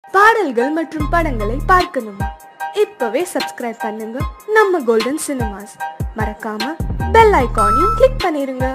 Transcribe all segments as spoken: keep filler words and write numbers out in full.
பாடல்கள் மற்றும் படங்களை பார்க்கணுமா? இப்பவே சப்ஸ்கிரைப் பண்ணுங்க நம்ம கோல்டன் சினிமாஸ். மறக்காம பெல் ஐகானையும் கிளிக் பண்ணிருங்க.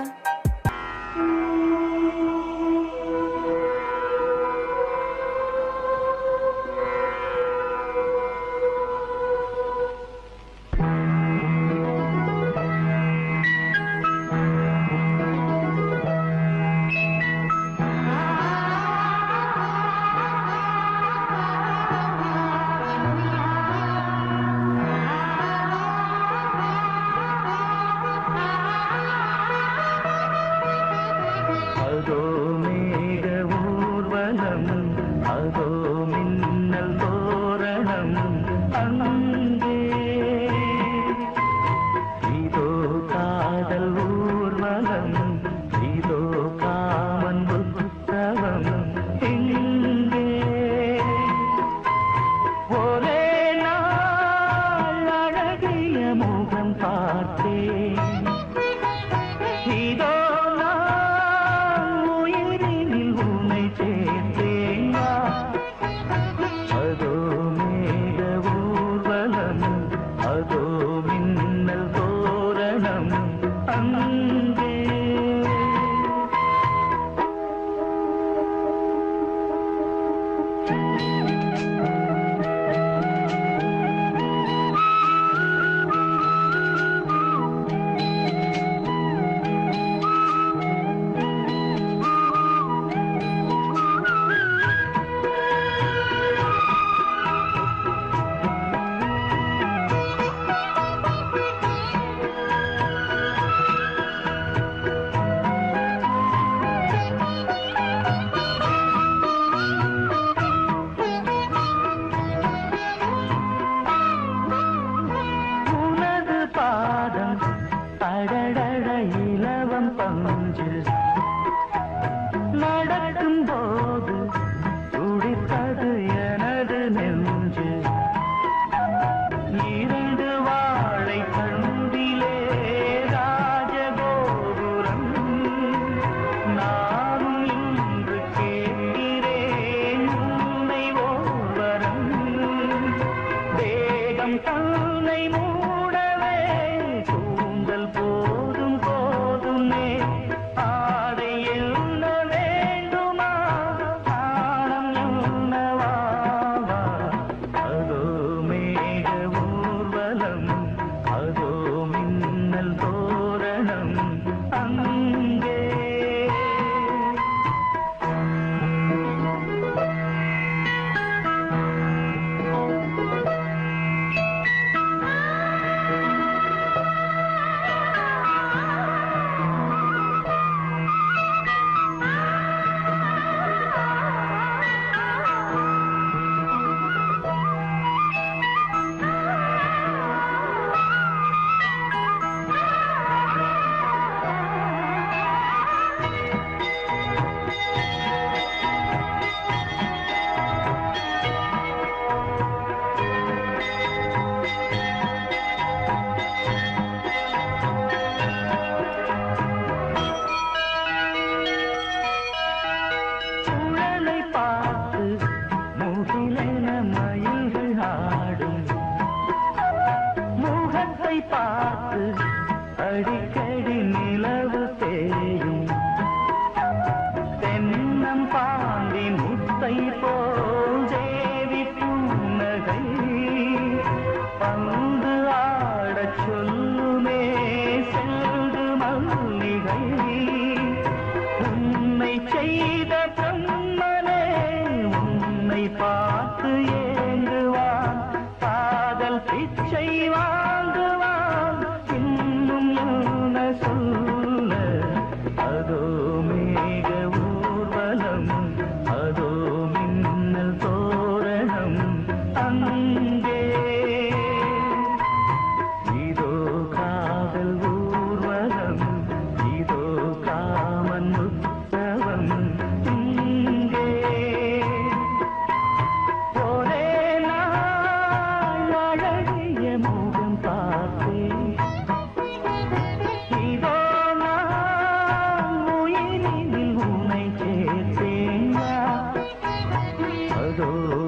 Por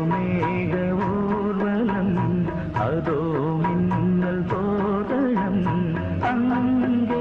மேக ஊர்வலம் அதோ மின்னல் தோதளம் அங்கே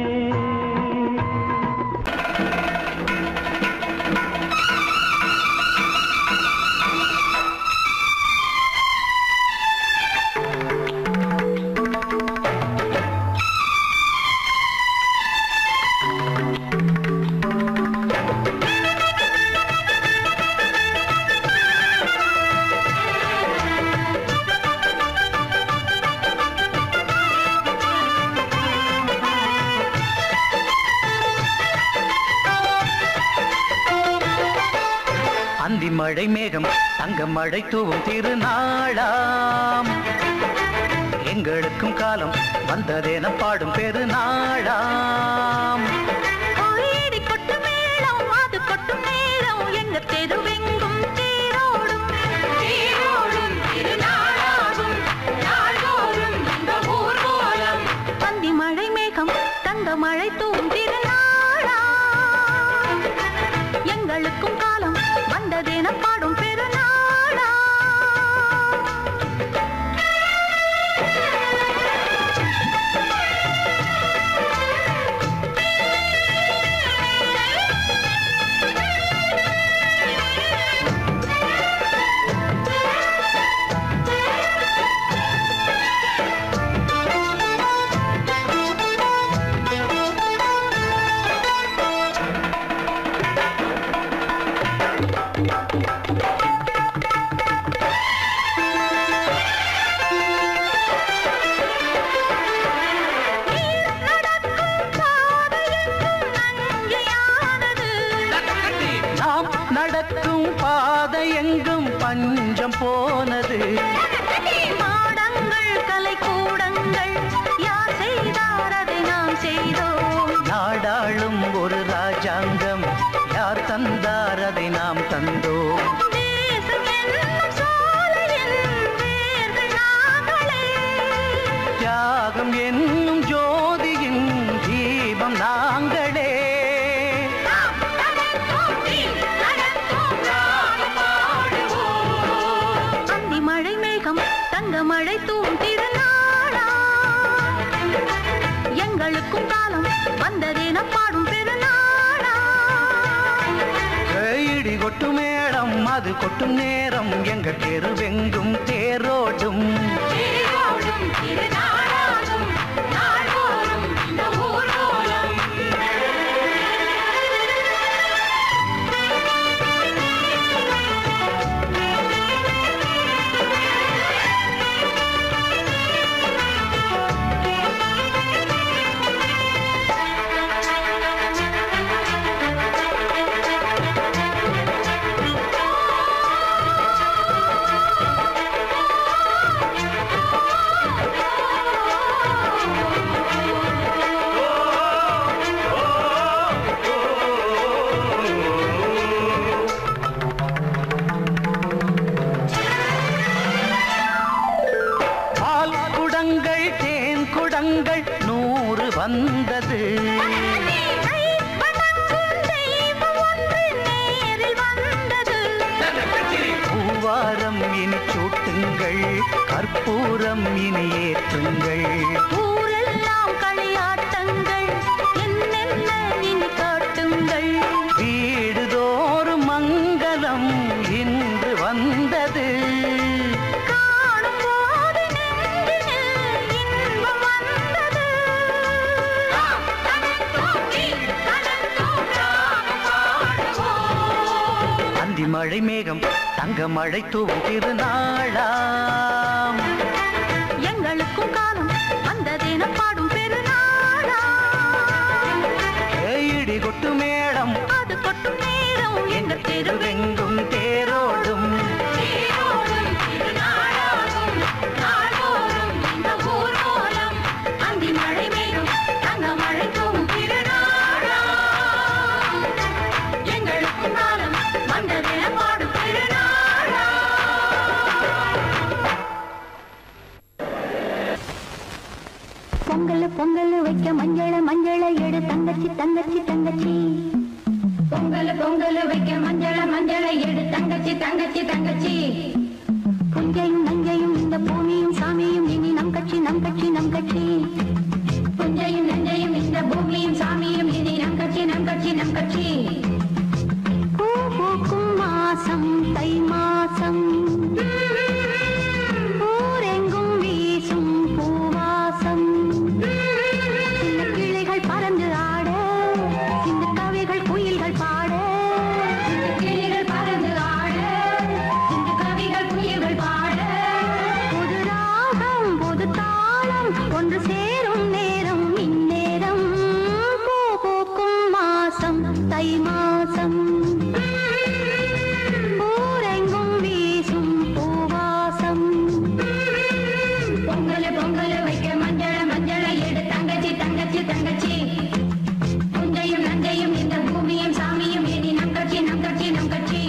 மழை மேகம் தங்க மழை தூவும் திருநாளாம் எங்களுக்கும் காலம் வந்ததென பாடும் பெருநாளாம் கோயிடி கொட்டு மேளம் அது கொட்டும் நேரம் எங்க தெருவெங்கும் தேரோடும் தேரோடும் திருநாளாகும் நாள்தோறும் இந்த ஊர்வலம் பந்தி மழை மேகம் தங்க மழை தூவும் திருநாளாம் எங்களுக்கும் காலம் வந்ததென பாடும் பெருநாளா எங்கும் பஞ்சம் போனது மாடங்கள் கலை கூடங்கள் யார் செய்தார் அதை நாம் செய்தோம் நாடாளும் ஒரு ராஜாங்கம் யார் தந்தார் அதை நாம் தந்தோம் தேசம் என்னும் சோலையில் வேர்கள் நாங்களே தியாகம் என்னும் ஜோதியின் தீபம் நாங்களே மழை தூவும் திருநாளா எங்களுக்கும் காலம் வந்ததென பாடும் பெருநாளா இடி கொட்டும் மேளம் அது கொட்டும் நேரம் எங்க தெருவெங்கும் தேரோடும் தேரோடும் திருநாளாகும் நாள்தோறும் இந்த ஊர்வலம் நூறு வந்தது பூவாரம் இனி சூட்டுங்கள் கற்பூரம் இனி ஏற்றுங்கள் ஊரெல்லாம் களியாட்டங்கள் என்னென்ன இனி காட்டுங்கள் வீடுதோறும் மங்களம் இன்று வந்தது மழை மேகம் தங்க மழை தூவும் திருநாளாம் எங்களுக்கும் காலம் வந்ததென பாடும் பெருநாளா இடி கொட்டு மேளம் அது கொட்டும் நேரம் எங்க தெருவெங்கும் தேரோடும் தேரோடும் திருநாளாகும் நாள்தோறும் இந்த ஊர்வலம் அந்தி மழை மேகம் தங்க மழை தூவும் திருநாளா எங்களுக்கும் காலம் வந்ததென பாடும் பெருநாளா பொங்கல் பொங்கல் வைக்க மஞ்சள மஞ்சள எடு தங்கச்சி தங்கச்சி தங்கச்சி பொங்கல் பொங்கல் வைக்க மஞ்சள மஞ்சள எடு தங்கச்சி தங்கச்சி தங்கச்சி புஞ்சையும் நஞ்சையும் இந்த பூமியும் சாமியும் இனி நம் கட்சி நம் கட்சி நம் கட்சி புஞ்சையும் நஞ்சையும் இந்த பூமியும் சாமியும் இனி நம் கட்சி நம் கட்சி நம் கட்சி பூ பூக்கும் மாசம் தை மாசம் ஊரெங்கும் வீசும் பூவாசம் சின்ன கிளைகள் பறந்து ஆட சின்ன கவிகள் குயில்கள் பாட சின்ன கிளைகள் பறந்து ஆட சின்ன கவிகள் குயில்கள் பாட புது ராகம் புது தாளம் ஒன்று சேரும் நேரம் இந்நேரம் பூ பூக்கும் மாசம் தை மாசம் ஊரெங்கும் வீசும் பூவாசம் பொங்கல் பொங்கல் வைக்க மஞ்சள மஞ்சள எடு தங்கச்சி தங்கச்சி தங்கச்சி புஞ்சையும் நஞ்சையும் இந்த பூமியும் சாமியும் இனி நம் கட்சி நம் கட்சி நம் கட்சி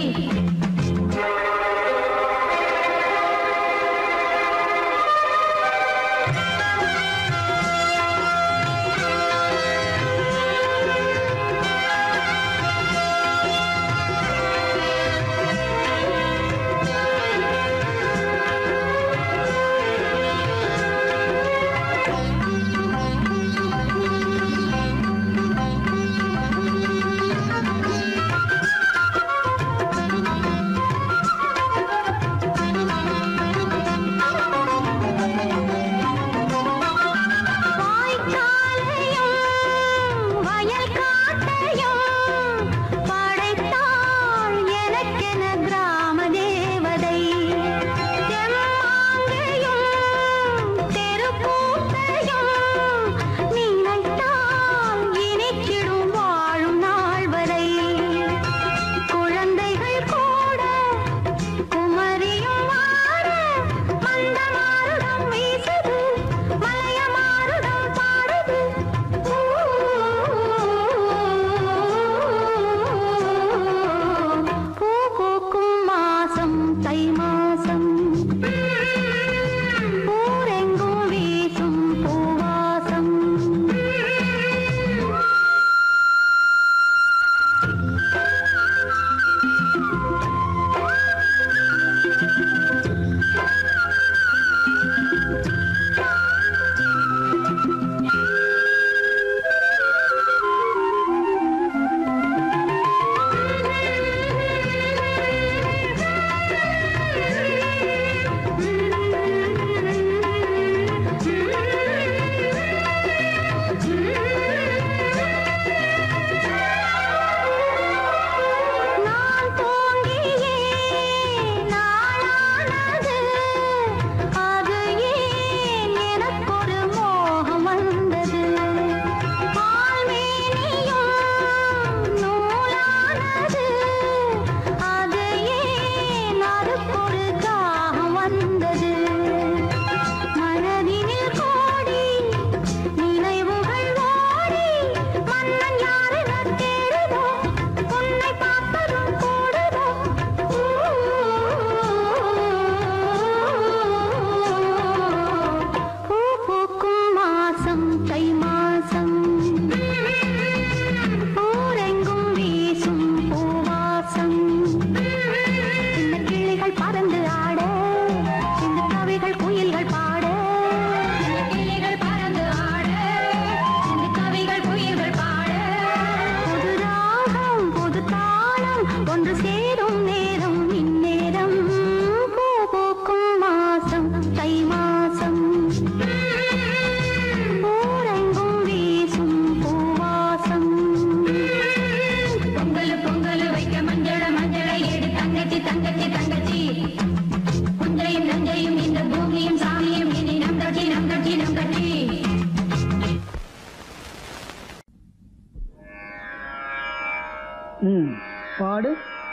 பாடு.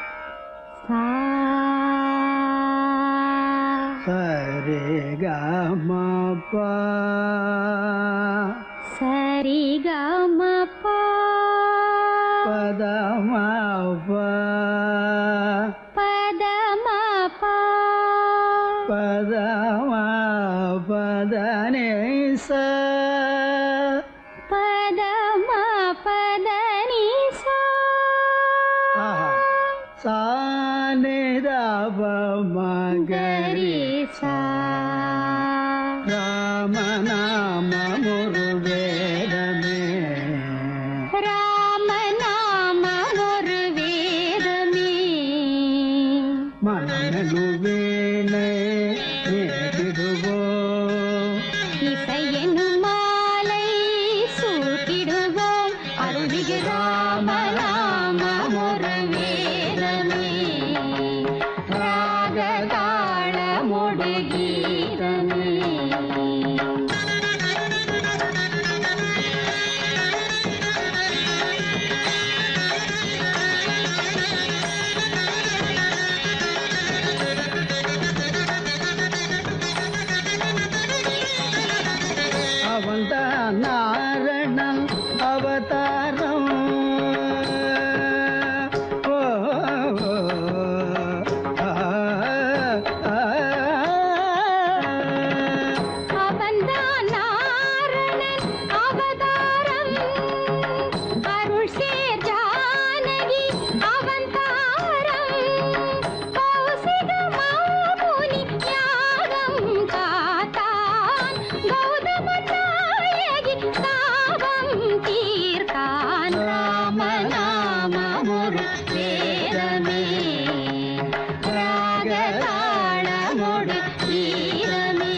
சரி கம ப சரி கம ப பதம ப பதம ப பதம பதனே ச பதம பதனி ச கரிசா ராமநாமம் ஒரு வேதமே ராமநாமம் ஒரு வேதமே மனநலு வேளை நேரிடுவோம் இசையெனும் மாலை சூட்டிடுவோம் அருள்மிகு ராமநாமம் ஒரு வேதமே ராகதாளமொடு கீதமே அவன்தான் நாரணன் அவதாரம் ஓ, ஓ, ஆ, ஆ, அவன்தான் நாரணன் அவதாரம் அருள் சேர் ஜானகி அவதாரம் கௌசிக மாமுனி யாகம் காத்தான் கௌதம நாயகி சாபம் தீர்த்தான் ராமநாமம் ஒரு வேதமே ராகதாளமொடு கீதமே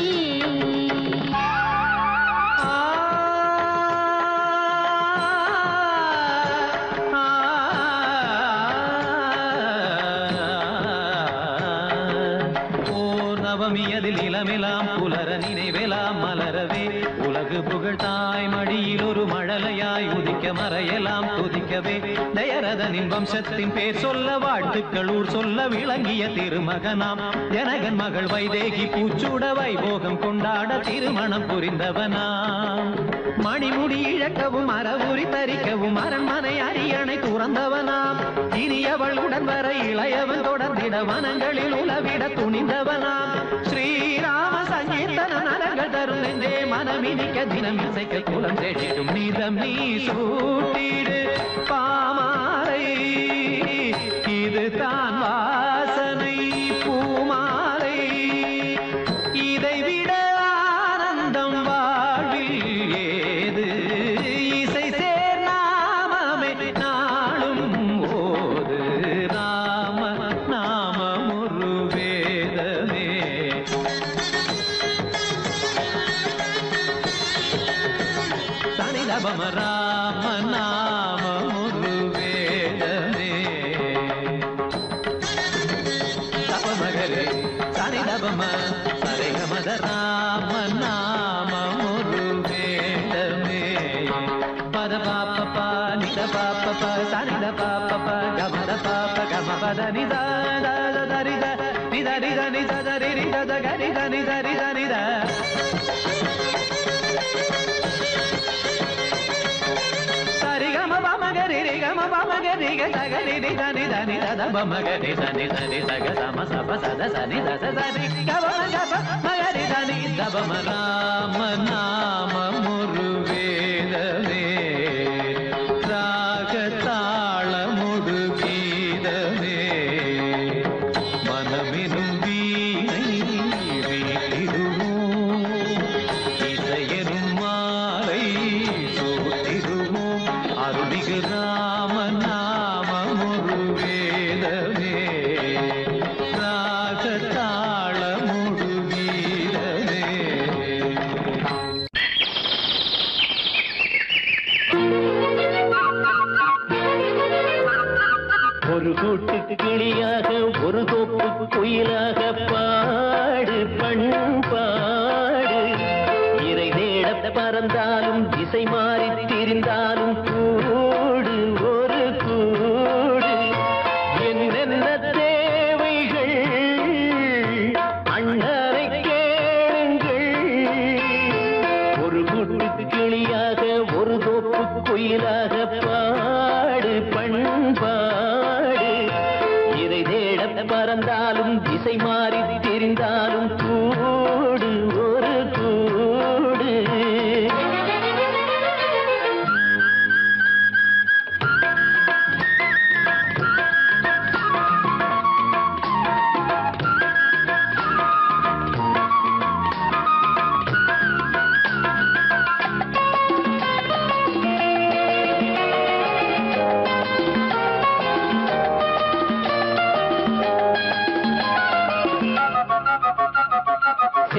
நவமியதில் இளமெலாம் புலர நினைவெலாம் மலரவே உலகு புகழ் தாய் மடியில் ஒரு மழலையாய் உதிக்க மறையலாம் துதிக்கவே தயரதனின் வம்சத்தின் பேர் சொல்ல வாழ்த்துக்கள் ஊர் சொல்ல விளங்கிய திருமகனாம் ஜனகன் மகள் வைதேகி பூச்சூட வைபோகம் கொண்டாட திருமணம் புரிந்தவனாம் மணிமுடி இழக்கவும் அறவுரி தரிக்கவும் அரண்மனை அரியணை துறந்தவனாம் இனியவள் உடன் வர இளையவன் தொடர்ந்திட வனங்களில் உலவிட துணிந்தவனாம் ஸ்ரீராம சங்கீர்த்தன நரங்கள் தரும் நெஞ்சே மனமினிக்க தினம் இசைக்க குலம் தேடிடும் நீதம் நீ சூட்டிடு பாமாலை இது தான் வாசனை பூமாலை இதை விட ஆனந்தம் வாழ்வில் ஏது இசை சேர் நாமமே நாளும் ஓது ராம நாமம் ஒரு வேதமே சனிதபம ராம நாமம் ஒரு வேதமே தபமகரே சனிதபம சரிகமத ராம நாமம் ஒரு வேதமே பத பாப்ப பா நித பாப்ப ப சனித பாப்ப ப கமத பாப்ப கம பத நித தரித நித நித நித தரி நித கரித நித நித நித சரிகம பமகரி ரிகம பமகரி கரி நித நித நித பமகரி சனி சனி சக சம சப சத சனி தத சரி கவம கப மகரி தனி தபம ராம நாம ஒரு வேதமே ராகதாளமொடு கீதமே மனமெனும் வீணை வீட்டிடுவோம் இசையெனும் மாலை சூட்டிடுவோம் அருள்மிகு ராம நாமம் ஒரு வேதமே ராகதாளமொடு கீதமே ஒரு கூட்டு கிளியாக ஒரு தோப்பு குயிலாக பாடு பண்பாடு இறை தேட பறந்தாலும் திசை மாறி திரிந்தாலும் கூடு ஒரு கூடு என்னென்ன தேவைகள் அண்ணனை கேளுங்கள் ஒரு கூட்டு கிளியாக ஒரு தோப்பு குயிலாக பாடு பண்பாடு இறை தேட பறந்தாலும் திசை மாறி தெரிந்தாலும் கூடு ஒரு கூடு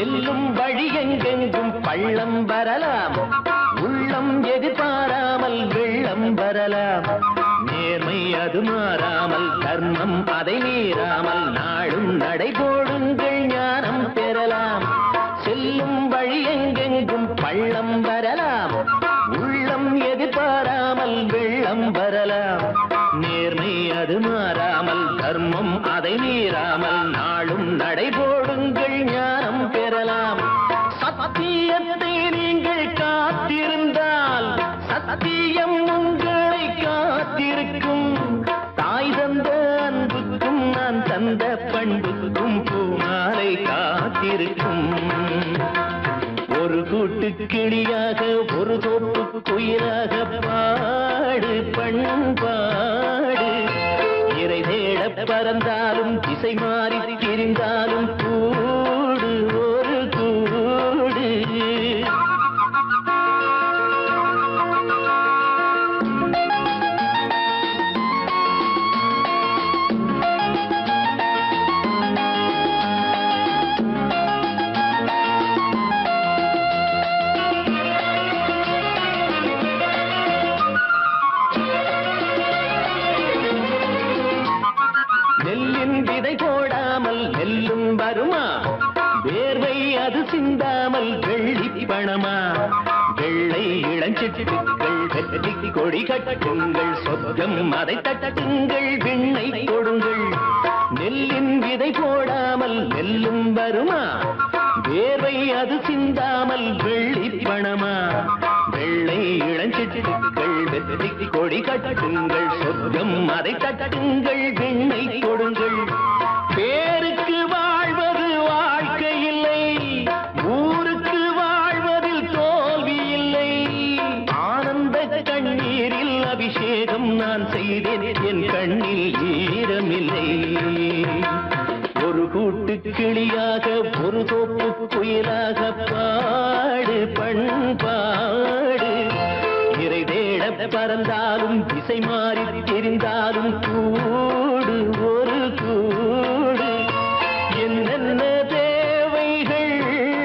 செல்லும் வழி எங்கெங்கும் பள்ளம் வரலாம், உள்ளம் எதிர்பாராமல் வெள்ளம் வரலாம். நேர்மை அது மாறாமல், தர்மம் அதை மீறாமல், நாளும் நடைபோடுங்கள் ஞானம் பெறலாம். செல்லும் வழி எங்கெங்கும் பள்ளம் வரலாம், உள்ளம் எதிர்பாராமல் வெள்ளம் வரலாம். நேர்மை அது மாறாமல், தர்மம் அதை மீறாமல், நாளும் நடைபோடுங்கள் ஞானம் பெறலாம். சத்தியத்தை நீங்கள் காத்திருந்தால் சத்தியம் உங்களை காத்திருக்கும். தாய் தந்த அன்புக்கும் நான் தந்த பண்புக்கும் பூமாலை காத்திருக்கும். ஒரு கூட்டு கிளியாக ஒரு தோப்பு குயிலாக பாடு பண்பாடு. இறை தேட பறந்தாலும் திசை மாறி திரிந்தாலும் கூடு ஒரு கூடு. நெல்லின் விதை போடாமல் நெல்லும் வருமா, வேர்வை அது சிந்தாமல் வெள்ளி பணமா. வெள்ளை இளஞ்சிட்டுக்கள் வெற்றி கொடி கட்டுங்கள், சொர்க்கம் அதை தட்டுங்கள், விண்ணை கொடுங்கள். நெல்லின் விதை போடாமல் நெல்லும் வருமா, வேர்வை அது சிந்தாமல் வெள்ளி பணமா. வெள்ளை இளஞ்சிட்டுக்கள் வெற்றி கொடி கட்டுங்கள், சொர்க்கம் அதை தட்டுங்கள், விண்ணை கொடுங்கள். பேருக்கு வாழ்வது வாழ்க்கை இல்லை, ஊருக்கு வாழ்வதில் தோல்வி இல்லை. ஆனந்த கண்ணீரில் அபிஷேகம் நான் செய்தேன், என் கண்ணில் ஈரமில்லை. ஒரு கூட்டு கிளியாக ஒரு தோப்பு குயிலாக பாடு பண்பாடு. இறை தேட பறந்தாலும் திசை மாறி தெரிந்தாலும் கூடு ஒரு கூடு. என்னென்ன தேவைகள்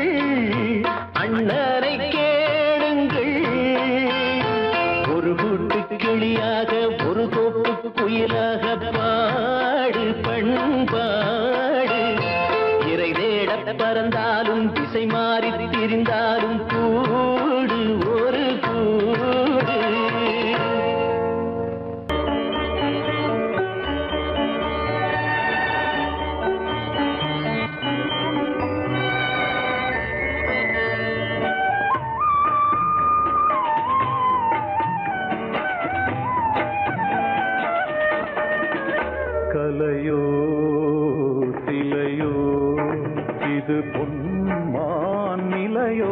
அண்ணனை கேளுங்கள். ஒரு கூட்டு கிளியாக ஒரு தோப்பு குயிலாக பாடு பண்பாடு. இறை தேட பறந்தாலும் திசை மாறி திரிந்தாலும் கூடு ஒரு கூடு. கலையோ சிலையோ இது பொன்மான் நிலையோ,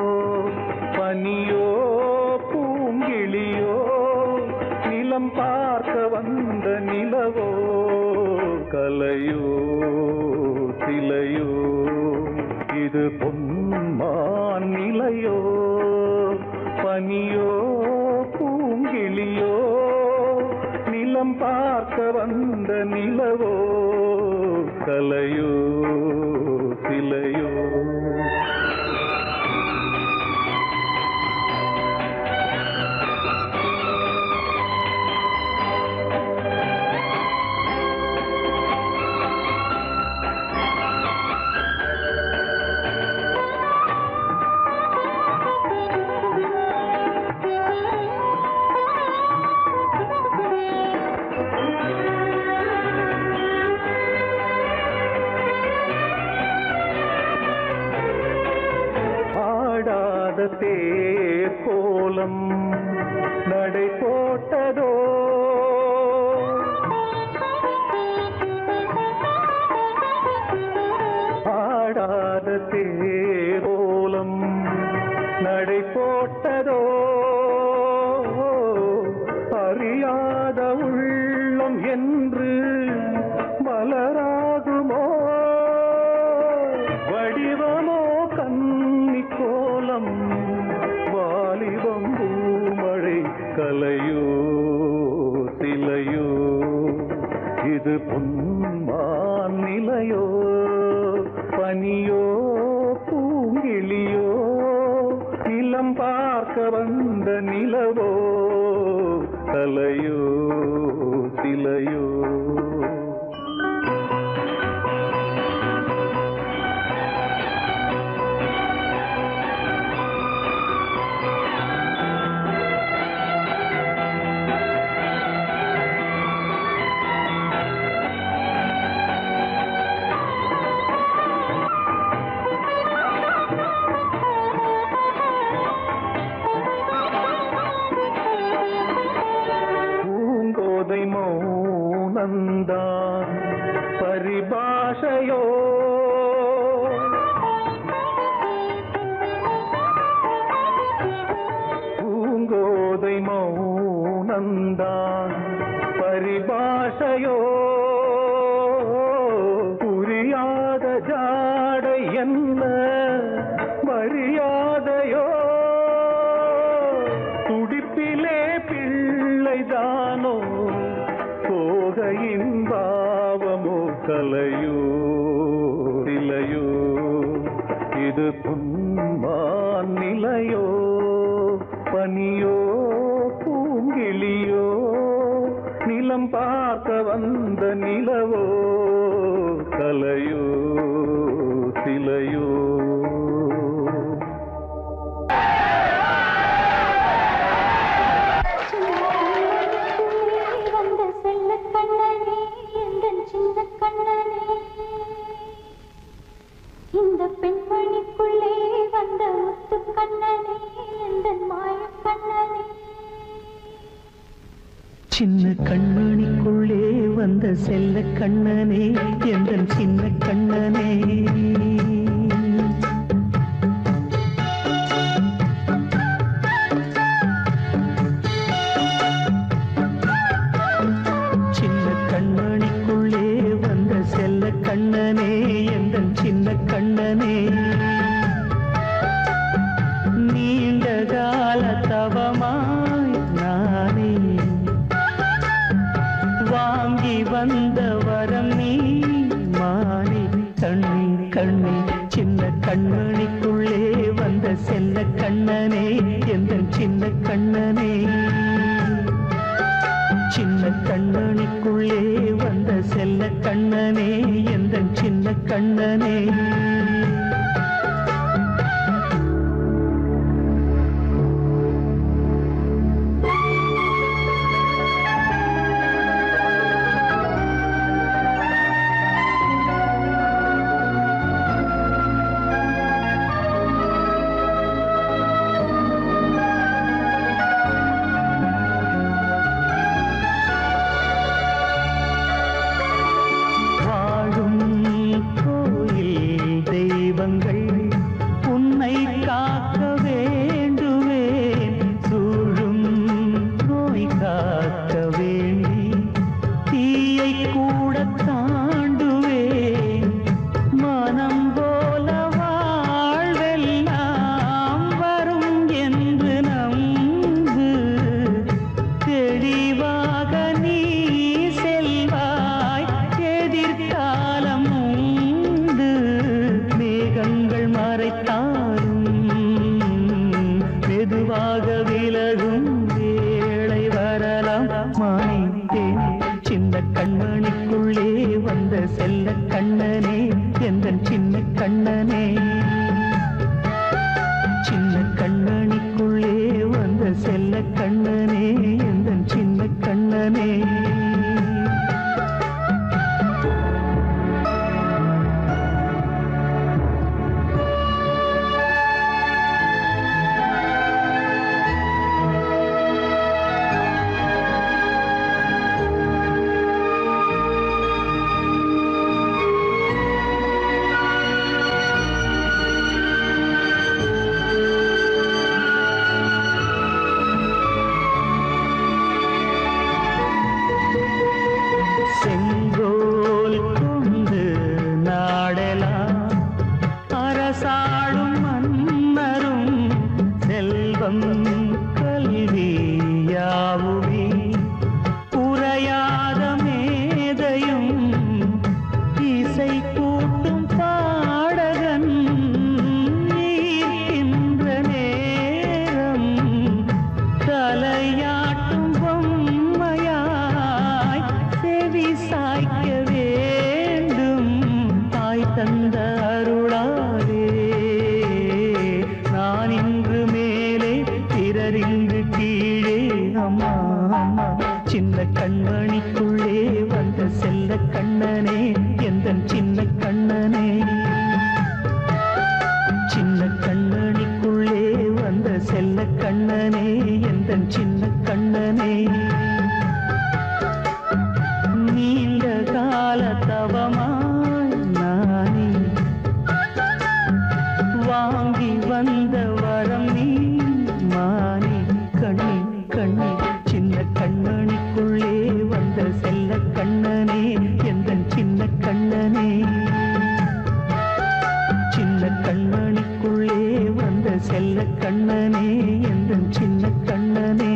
பனியோ பூங்கிளியோ நிலம் பார்க்க வந்த நிலவோ. கலையோ சிலையோ இது பொன்மான் நிலையோ, பனியோ பூங்கிளியோ நிலம் பார்க்க வந்த நிலவோ. கலையோ சிலையோ. தேர் கோலம் நடை போட்டதோ, ஆடாத தேர் கோலம் நடை போட்டதோ. அறியாத உள்ளம் என்று மலராகுமோ, வடிவமோ கன்னி கோலம் வாலிபம் பூமழை. கலையோ சிலையோ இது பொன்மான் நிலையோ, பனியோ பூ கலையோ சிலையோ மௌனந்தான் பரிபாஷையோ பூங்கோதை மௌனந்தான் பரிபாஷையோ புரியாத ஜாடை என்ன மரியாதையோ துடிப்பிலே பிள்ளைதானோ போகையின் பாவமோ கலையோ சிலையோ இது பொன்மான் நிலையோ பனியோ பூங்கிளியோ நிலம் பார்க்க வந்த நிலவோ கலையோ சிலையோ இந்த பெண்மணிக்குள்ளே வந்த முத்து கண்ணனே எந்த மாய கண்ணனே சின்ன கண்மணிக்குள்ளே வந்த செல்ல கண்ணனே எந்த சின்ன கண்ணனே சின்ன கண்மணிக்குள்ளே வந்த செல்ல கண்ணனே எந்த சின்ன கண்ணனே நீண்ட கால தவமாய் நானே வாங்கி வந்த வரம் நீ மானே கண்ணே கண்ணே சின்ன கண்மணிக்குள்ளே வந்த செல்ல கண்ணனே எந்த சின்ன கண்ணனே சின்ன கண்ணனுக்குள்ளே வந்த செல்ல கண்ணனே எந்த சின்ன கண்ணனே உன்னை காக்க வேண்டுவேன் சூழும் நோய் காக்க வேண்டி தீயை கூட தாண்டுவேன் மனம் போல வாழ்வெல்லாம் வரும் என்று நம்பு தெளிவாக நீ செல்வாய் எதிர்காலம் உண்டு மேகங்கள் மறைத்தாலும் மெதுவாக விலகும் வேளை வரலாம் மானித்தேன் சின்ன கண்மணிக்குள்ளே வந்த செல்ல கண்ணனே எந்த சின்ன கண்ணனே சின்ன கண்மணிக்குள்ளே வந்த செல்ல கண்ணனே எந்த சின்ன கண்ணனே அருளாலே நான் இன்று மேலே பிறரின்று கீழே. அம்மா அம்மா சின்ன கண்மணிக்குள்ளே வந்த செல்ல கண்ணனே எந்தன் சின்ன கண்ணனே. சின்ன கண்ணனிக்குள்ளே வந்த செல்ல கண்ணனே எந்தன் சின்ன கண்ணனே. நீண்ட கால தவமாய் நானே வாங்கி வந்த வரம் நீ மானே. கண்ணே கண்ணே சின்ன கண்ணனிக்குள்ளே வந்த செல்ல கண்ணனே எந்தன் சின்ன கண்ணனே. சின்ன கண்ணனிக்குள்ளே வந்த செல்ல கண்ணனே எந்தன் சின்ன கண்ணனே.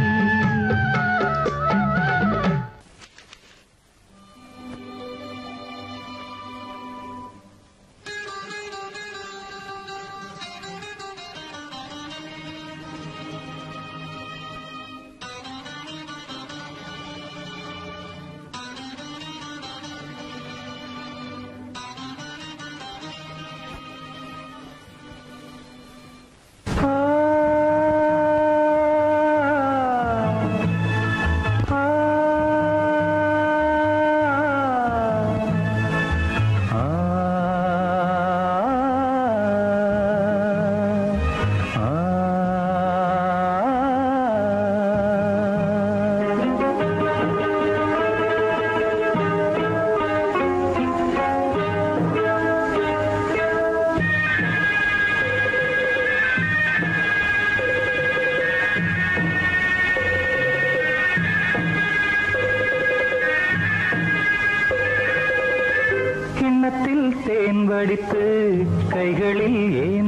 தேன் வடித்து கைகளில்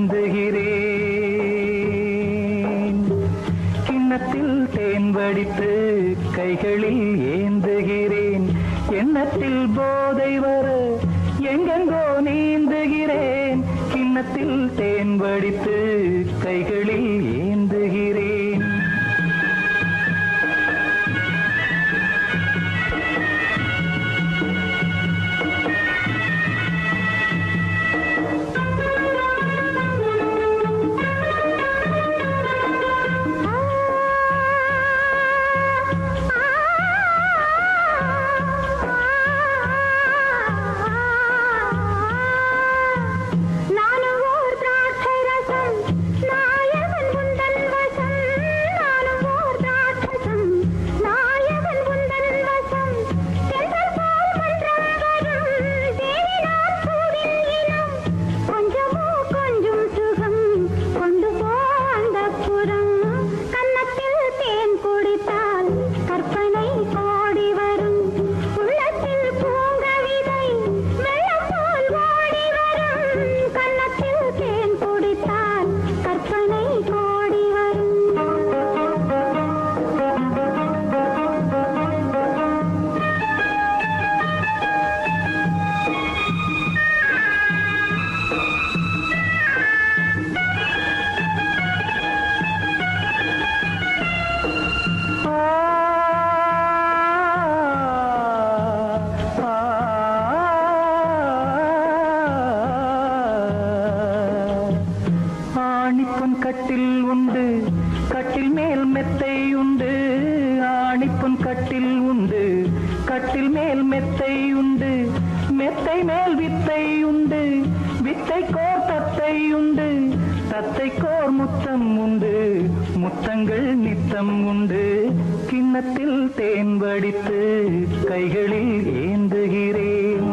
ஏந்துகிறேன். கிண்ணத்தில் தேன் வடித்து கைகளில் ஏந்துகிறேன். எண்ணத்தில் போதை வர எங்கெங்கோ நீந்துகிறேன். கிண்ணத்தில் தேன் வடித்து கைகளில் ஏந்துகிறேன். கட்டில் உண்டு கட்டில் மேல் மெத்தை உண்டு. ஆணிப்பொன் கட்டில் உண்டு கட்டில் மேல் மெத்தை உண்டு. மெத்தை மேல் வித்தை உண்டு வித்தை கோர் தத்தை உண்டு. தத்தை கோர் முத்தம் உண்டு முத்தங்கள் நித்தம் உண்டு. கிண்ணத்தில் தேன் வடித்து கைகளில் ஏந்துகிறேன்.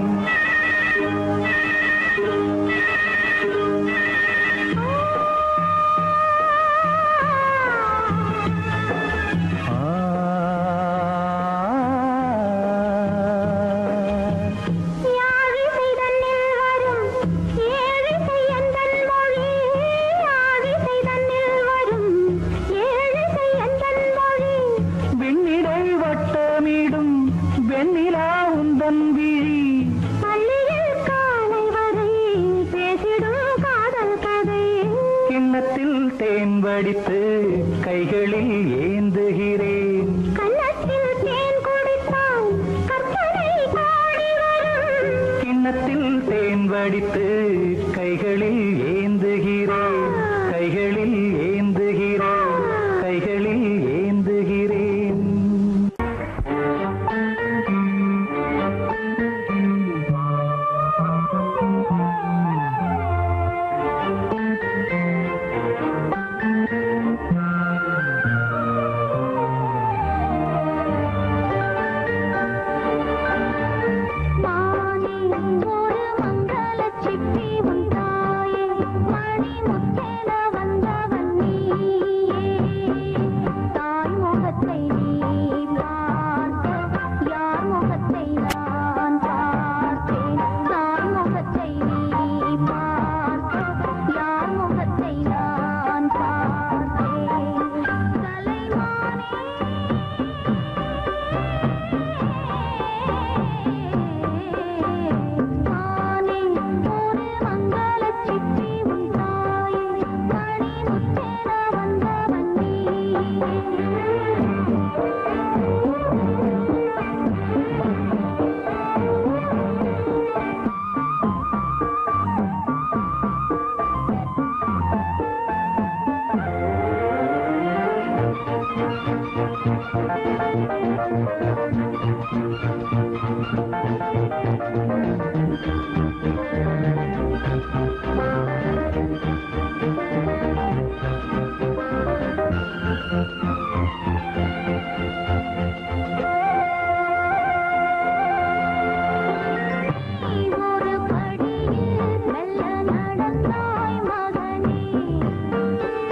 தேன் வடித்து கைகளில் ஏந்துகிறேன். கண்ணத்தில் தேன் குடித்தால் கற்பனை கோடி வரும். கிண்ணத்தில் தேன் வடித்து கைகளில் ஏந்துகிறேன் கைகளில் ஏந்துகிறேன் கைகளில் ஏந்துகிறேன்.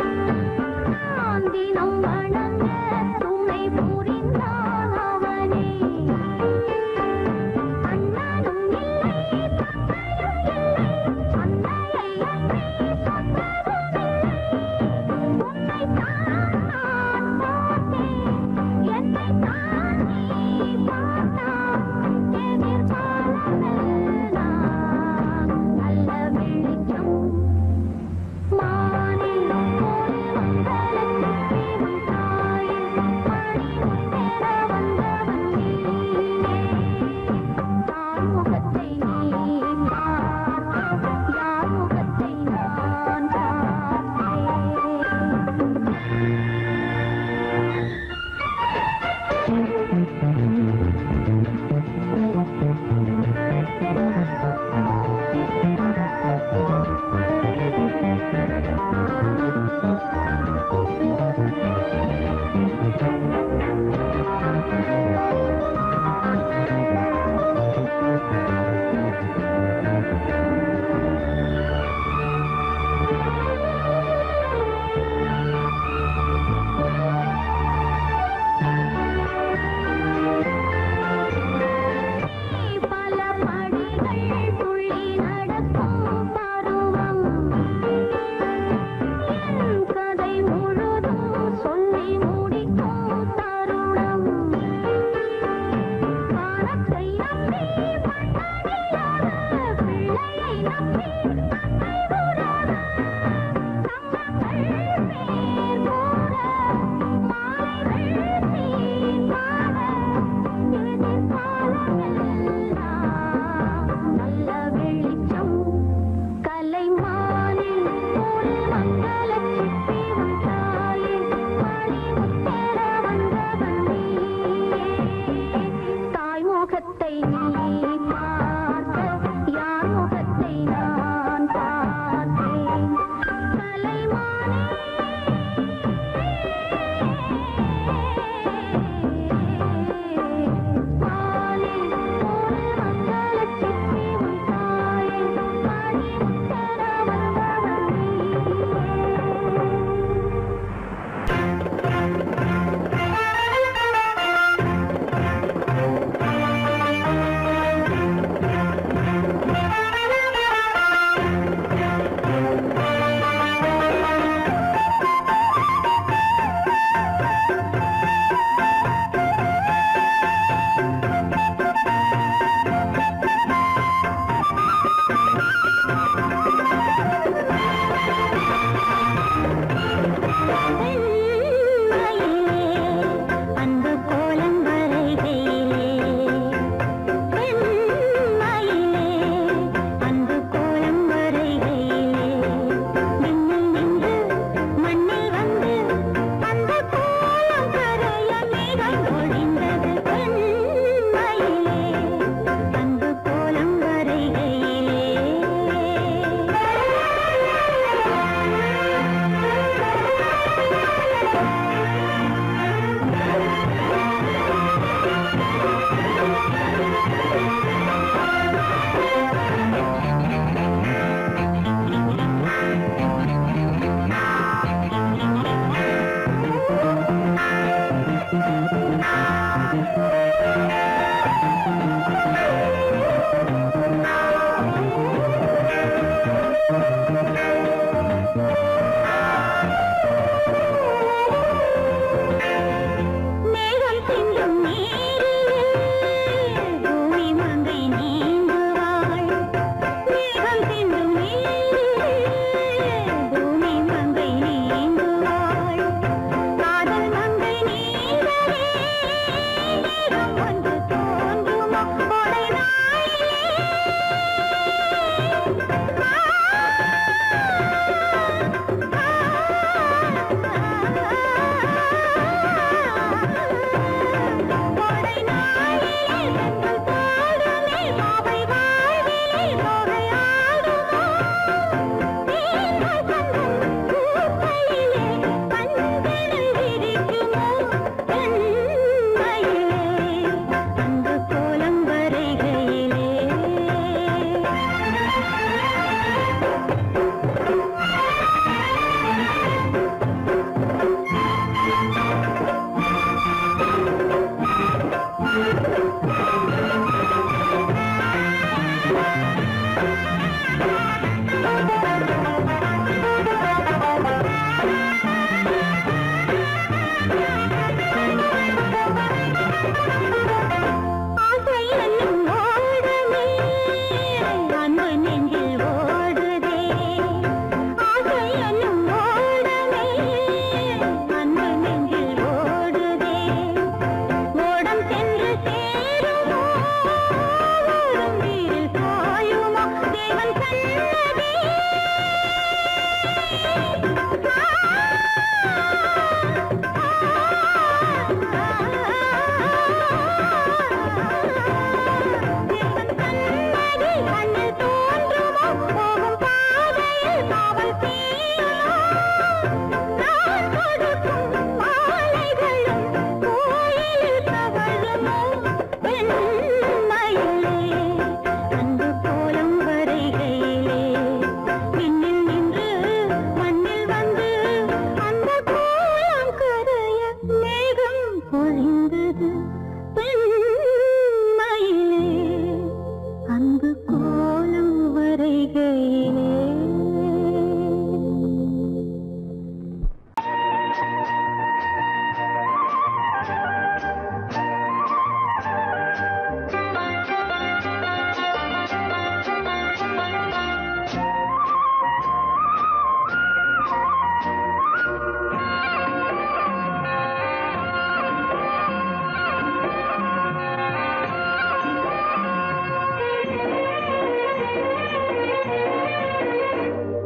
தினம் வணங்க துணை புரிந்தான் அவனே.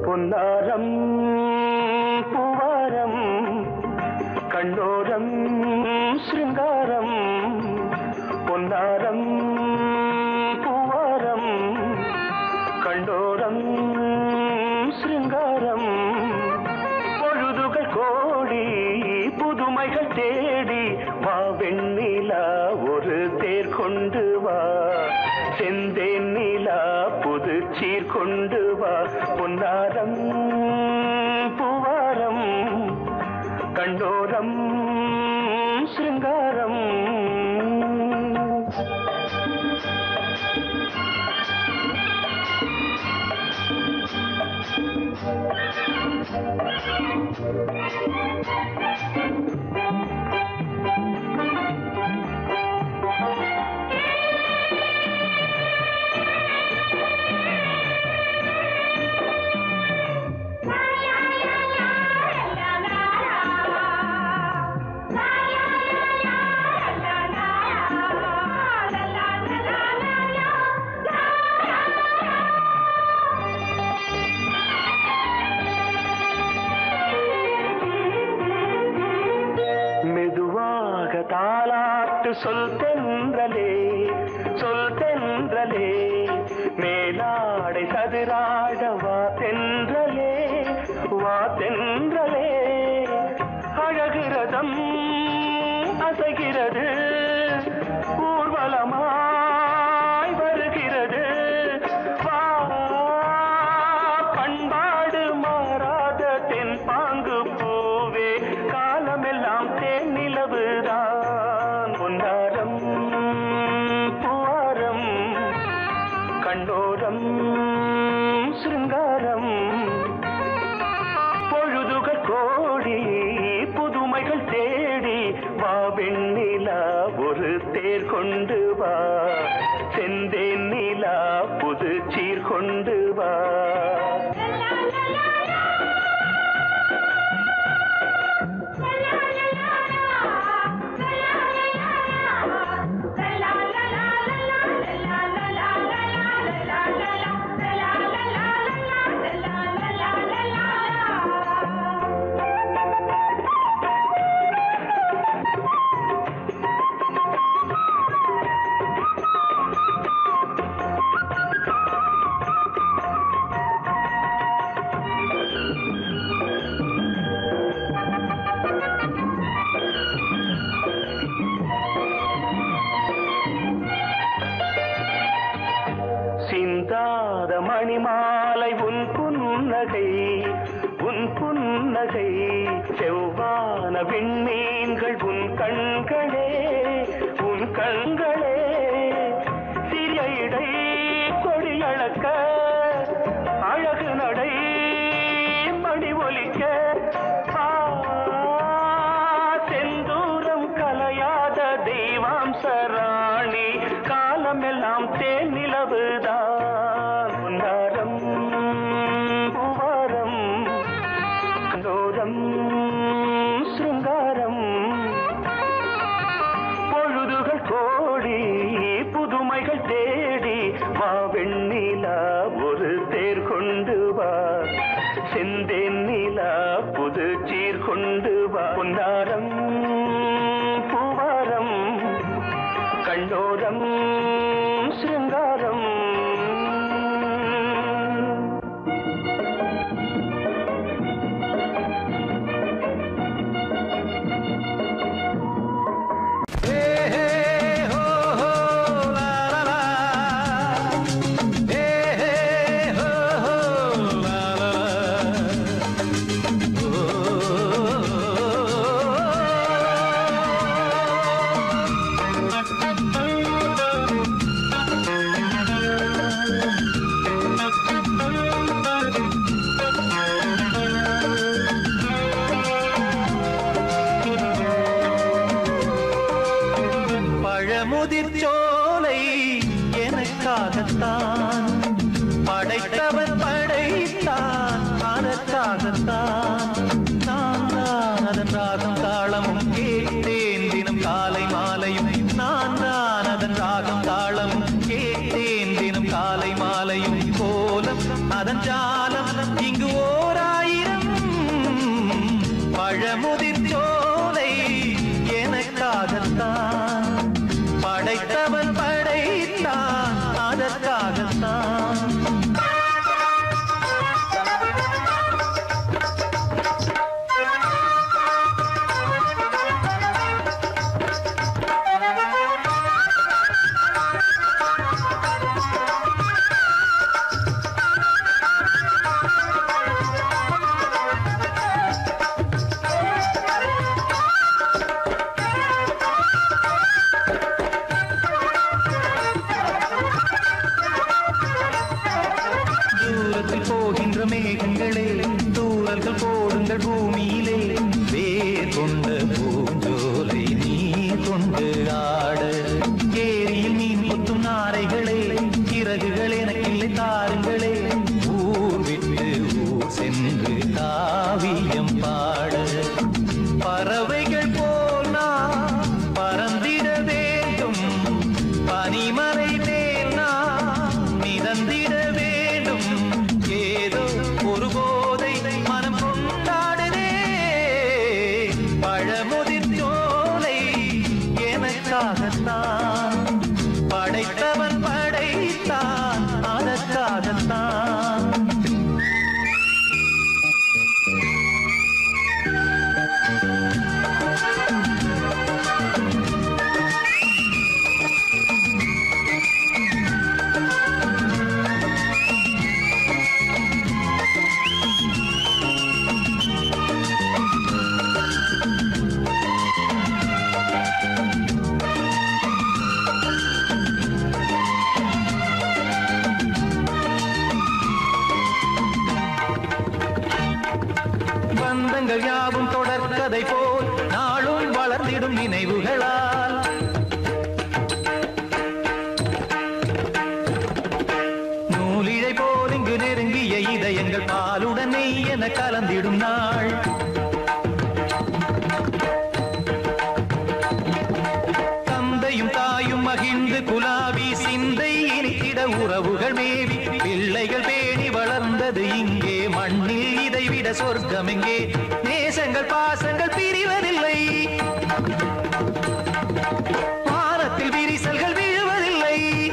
பொன்னாரம் பூவாரம் கண்ணோரம் சிருங்காரம் பொன்னாரம் பூவாரம் கண்டோரம் சிருங்காரம் பொழுதுகள் கோடி புதுமைகள் தேடி வா வெண்ணிலா ஒரு தேர் கொண்டு வா செந்தேன் நிலா புது சீர் கொண்டு வா பொன்னாரம் பூவாரம் கண்டோரம் சிருங்காரம் தாலாட்டு சொல் தென்றலே சொல் தென்றலே மேலாடை சதுராட வா தென்றலே வா தென்றலே அழகிறதம் அசைகிறது ஊர்வலமாய் வருகிறது வா பண்பாடு மாறாத தென் பாங்கு பூவே காலமெல்லாம் தேன் நிலவுதான் பொன்னாரம் பூவாரம் கண்டோரம் சிருங்காரம் பொழுதுகள் கோடி புதுமைகள் தேடி வா வெண்ணிலா ஒரு தேர் கொண்டு வா செந்தேன் நிலா புது சீர் கொண்டு வா சிந்தாத மணிமாலை உன் புன்னகை உன் புன்னகை செவ்வான விண்மீன்கள் உன் கண்களே உன் கண்களே சிறிய இடை கொடியளக்க அழகு நடை மணி ஒலிக்க செந்தூரம் கலையாத தெய்வாம்சராணி காலமெல்லாம் தேன் நிலவுதான் பொன்னாரம் பூவாரம் கண்டோரம் சிருங்காரம் பொழுதுகள் கோடி புதுமைகள் தேடி வா வெண்ணிலா ஒரு தேர் கொண்டு வா செந்தேன் நிலா புது சீர் கொண்டு வா பொன்னாரம் பூவாரம் கண்டோரம் சிருங்காரம் முதிர்ச்சோலை எனக்காகத்தான் படைத்தவன் படைத்தான் அதற்காகத்தான் நான் தான் அதன் ராகம் தாளமும் கேட்டேன் தினம் காலை மாலையும் நான் தான் அதன் ராகம் தாளமும் கேட்டேன் தினம் காலை மாலையும் கோலம் அதன் ஜாலம் இங்கு மலைகளே தூரல்கள் போடுங்கள் பூமியிலே வேர் கொண்ட பூஞ்சோலை நீ கொண்டு ஆட ஏரியில் மீன் கொத்தும் நாரைகளே இறகுகள் எனக்கில்லை தாருங்களே ஊர் விட்டு ஊர் சென்று காவியம் பாட பறவைகள் போல் நான் பறந்திட வேண்டும் பனிமலை மேல் நான் மிதந்திட வேண்டும் ஏதோ ஒரு போதை மனம் கொண்டாடுதே பழமுதிர் சோலை எனக்காகத்தான் படைத்தவன் படைத்தான் அதற்காகத்தான் பந்தங்கள் யாவும் தொடர்கதை போல் நாளும் வளர்ந்திடும் நினைவுகளால் நூலிழை போல் இங்கு நெருங்கிய இதயங்கள் பாலுடனே என கலந்திடும் நாள் தந்தையும் தாயும் மகிழ்ந்து குலாவி சிந்தை இனித்திட உறவுகள் மேவி பிள்ளைகள் பேணி வளர்ந்தது இங்கே மண்ணில் இதைவிட சொர்க்கம் எங்கே நேசங்கள் பாசங்கள் பிரிவதில்லை வானத்தில் விரிசல்கள் விழுவதில்லை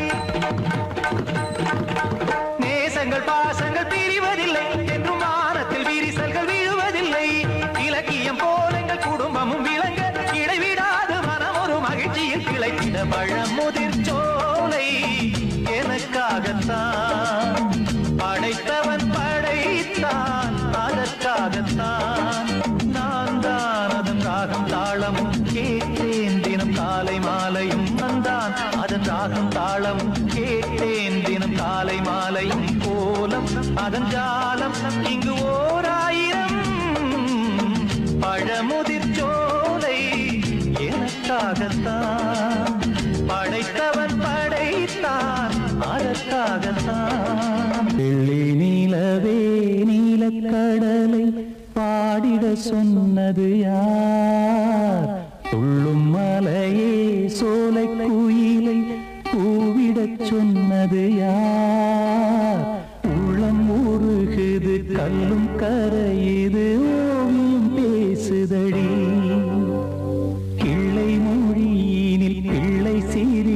நேசங்கள் பாசங்கள் பிரிவதில்லை என்றும் வானத்தில் விரிசல்கள் விழுவதில்லை இலக்கியம் போல எங்கள் குடும்பமும் விளங்க இடைவிடாது மனம் ஒரு மகிழ்ச்சியில் கிளைத்திட பழமுதிர் சோலை எனக்காகத்தான் படைத்தவன் படைத்தான் அதற்காகத்தான் நான் தான் அதன் ராகம் தாளமும் கேட்டேன் தினம் காலை மாலையும் வந்தான் அதன் ராகம் தாளமும் கேட்டேன் தினம் காலை மாலையும் கோலம் அதன் ஜாலம் இங்கு ஓர் ஆயிரம் பழமுதிர் சோலை எனக்காகத்தான் படைத்தவன் படைத்தான் அதற்காகத்தான் வெள்ளி நீலவே நீலக்கடலை பாடிட சொன்னது யார் துள்ளும் மலையே சோலை குயிலை கூவிடச் சொன்னது யார் உள்ளம் உருகுது கல்லும் கரையுது ஓவியம் பேசுதடி கிள்ளை மொழியினில் பிள்ளை சிறி